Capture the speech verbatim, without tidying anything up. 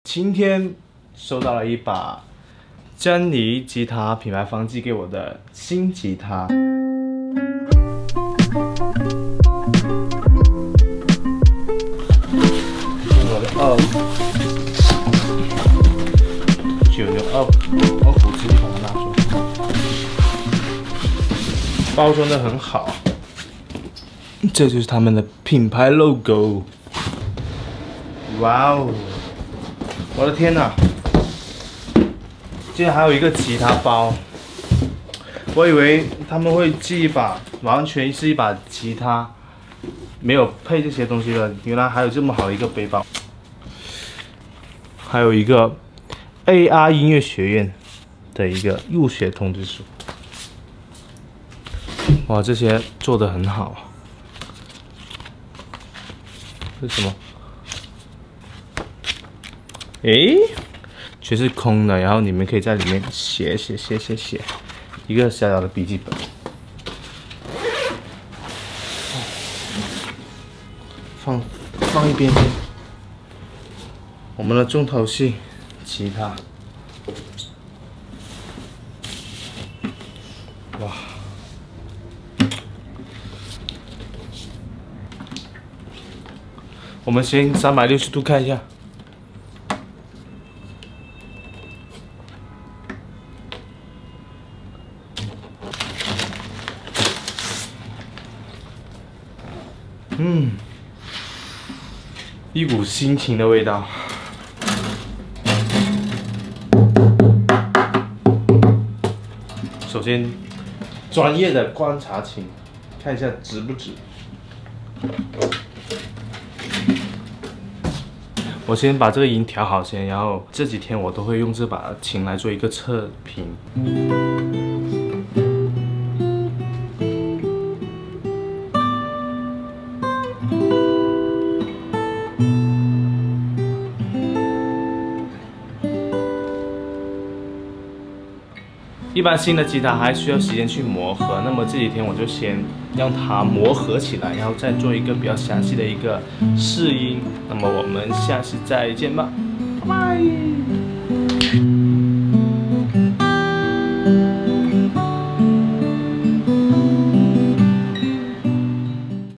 今天收到了一把珍妮吉他品牌方寄给我的新吉他。我的二九六二二虎机把它拿出来，包装的很好。这就是他们的品牌 logo。哇哦！ 我的天哪！竟然还有一个吉他包，我以为他们会寄一把完全是一把吉他，没有配这些东西的。原来还有这么好的一个背包，还有一个 A R 音乐学院的一个入学通知书。哇，这些做得很好。这是什么？ 诶，全是空的，然后你们可以在里面写写写写写，一个小小的笔记本。放放一边边。我们的重头戏，吉他。哇！我们先三百六十度看一下。 嗯，一股心情的味道。首先，专业的观察琴，看一下直不直。我先把这个音调好先，然后这几天我都会用这把琴来做一个测评。 一般新的吉他还需要时间去磨合，那么这几天我就先让它磨合起来，然后再做一个比较详细的一个试音。那么我们下次再见吧，拜拜。